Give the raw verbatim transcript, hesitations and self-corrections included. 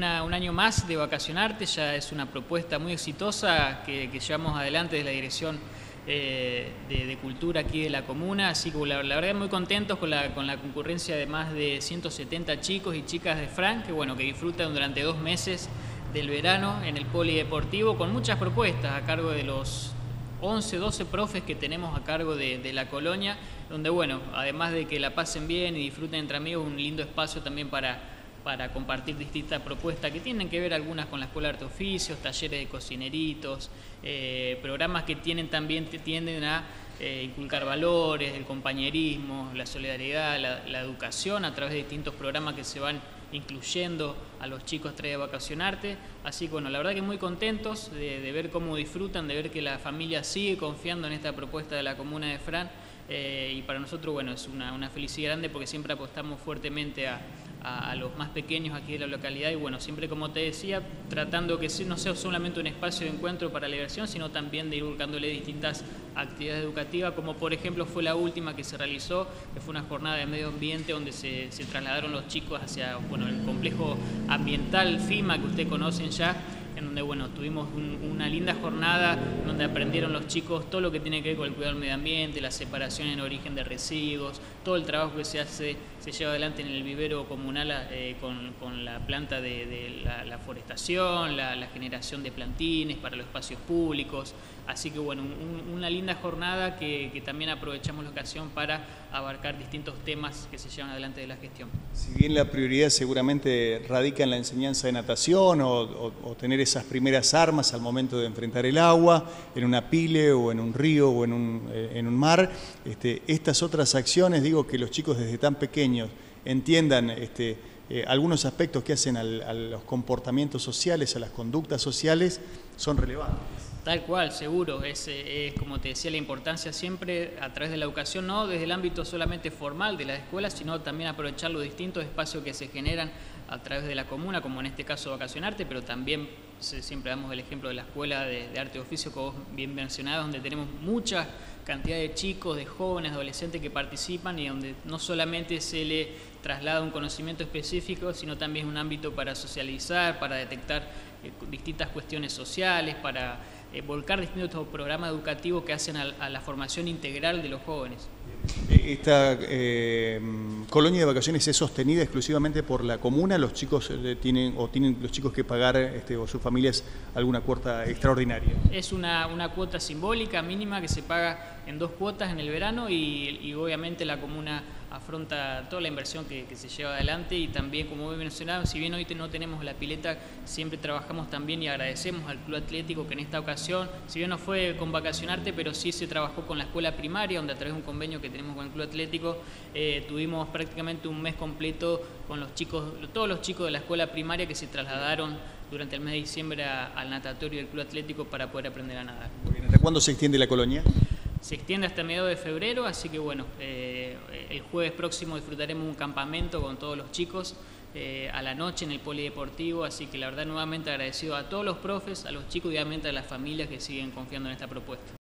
una, un año más de Vacacionarte, ya es una propuesta muy exitosa que, que llevamos adelante desde la Dirección eh, de, de Cultura aquí de la comuna, así que la, la verdad muy contentos con la, con la concurrencia de más de ciento setenta chicos y chicas de Fran, que bueno, que disfrutan durante dos meses del verano en el polideportivo con muchas propuestas a cargo de los once, doce profes que tenemos a cargo de, de la colonia, donde bueno, además de que la pasen bien y disfruten entre amigos, un lindo espacio también para, para compartir distintas propuestas que tienen que ver algunas con la Escuela de Arte Oficios, talleres de cocineritos, eh, programas que tienen también tienden a eh, inculcar valores, el compañerismo, la solidaridad, la, la educación a través de distintos programas que se van incluyendo a los chicos a través de Vacacionarte. Así que bueno, la verdad que muy contentos de, de ver cómo disfrutan, de ver que la familia sigue confiando en esta propuesta de la comuna de Fran, eh, y para nosotros bueno, es una, una felicidad grande porque siempre apostamos fuertemente a, a, a los más pequeños aquí de la localidad y bueno, siempre como te decía, tratando que no sea solamente un espacio de encuentro para la diversión, sino también de ir buscándole distintas actividades educativas, como por ejemplo fue la última que se realizó, que fue una jornada de medio ambiente donde se, se trasladaron los chicos hacia bueno, el complejo ambiental FIMA que ustedes conocen ya, en donde bueno, tuvimos un, una linda jornada donde aprendieron los chicos todo lo que tiene que ver con el cuidado del medio ambiente, la separación en origen de residuos, todo el trabajo que se hace, se lleva adelante en el vivero comunal eh, con, con la planta de, de la, la forestación, la, la generación de plantines para los espacios públicos. Así que bueno, un, una linda jornada que, que también aprovechamos la ocasión para abarcar distintos temas que se llevan adelante de la gestión. Si bien la prioridad seguramente radica en la enseñanza de natación o, o, o tener esas primeras armas al momento de enfrentar el agua, en una pile o en un río o en un, eh, en un mar, este, estas otras acciones, digo que los chicos desde tan pequeños entiendan este, eh, algunos aspectos que hacen al, a los comportamientos sociales, a las conductas sociales, son relevantes. Tal cual, seguro, es, es como te decía la importancia siempre a través de la educación, no desde el ámbito solamente formal de la escuela, sino también aprovechar los distintos espacios que se generan a través de la comuna, como en este caso Vacacionarte, pero también siempre damos el ejemplo de la Escuela de, de Arte y Oficio, que vos bien mencionabas, donde tenemos mucha cantidad de chicos, de jóvenes, adolescentes que participan y donde no solamente se le traslada un conocimiento específico, sino también un ámbito para socializar, para detectar eh, distintas cuestiones sociales, para eh, volcar distintos programas educativos que hacen a, a la formación integral de los jóvenes. Esta eh, colonia de vacaciones es sostenida exclusivamente por la comuna. Los chicos eh, tienen o tienen los chicos que pagar este, o sus familias alguna cuota extraordinaria. Es una, una cuota simbólica mínima que se paga en dos cuotas en el verano y, y obviamente la comuna afronta toda la inversión que, que se lleva adelante y también, como he mencionado, si bien hoy no tenemos la pileta, siempre trabajamos también y agradecemos al Club Atlético que en esta ocasión, si bien no fue con Vacacionarte, pero sí se trabajó con la escuela primaria, donde a través de un convenio que tenemos con el Club Atlético, eh, tuvimos prácticamente un mes completo con los chicos, todos los chicos de la escuela primaria que se trasladaron durante el mes de diciembre a, al natatorio del Club Atlético para poder aprender a nadar. ¿Hasta cuándo se extiende la colonia? Se extiende hasta mediados de febrero, así que bueno, eh, el jueves próximo disfrutaremos un campamento con todos los chicos eh, a la noche en el polideportivo, así que la verdad nuevamente agradecido a todos los profes, a los chicos y obviamente a las familias que siguen confiando en esta propuesta.